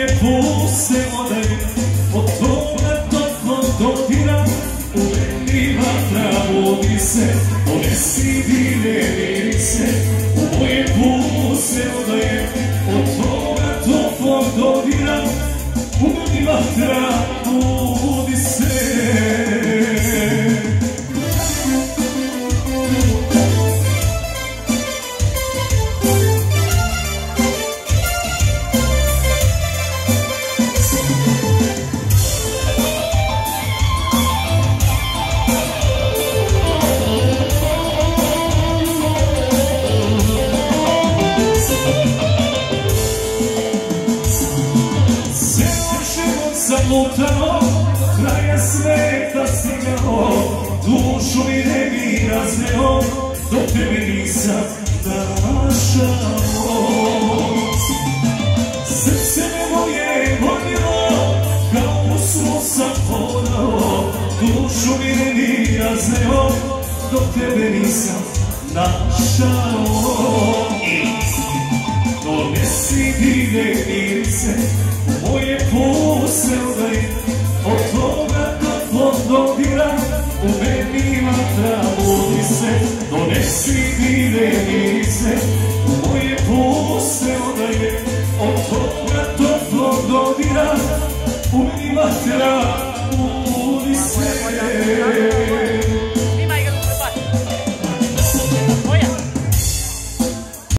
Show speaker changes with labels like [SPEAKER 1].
[SPEAKER 1] Puste odaje, od toga toplo dodira, u meni vatra budi se, donesi divne mirise. U moje puste odaje, od toga toplo dodira, u meni vatra budi se. Zamutano, kraja sveta stigao, dušu mi ne bi razneo, do tebe nisam našao. Srce me moje voljelo, kao usnu sam podao, dušu mi ne bi razneo, do tebe nisam našao. Donesi divne mirise, u moje puste odaje, od toga toplo dodira, u meni vatra budi se. Donesi divne mirise, u moje puste odaje, od toga toplo dodira, u meni vatra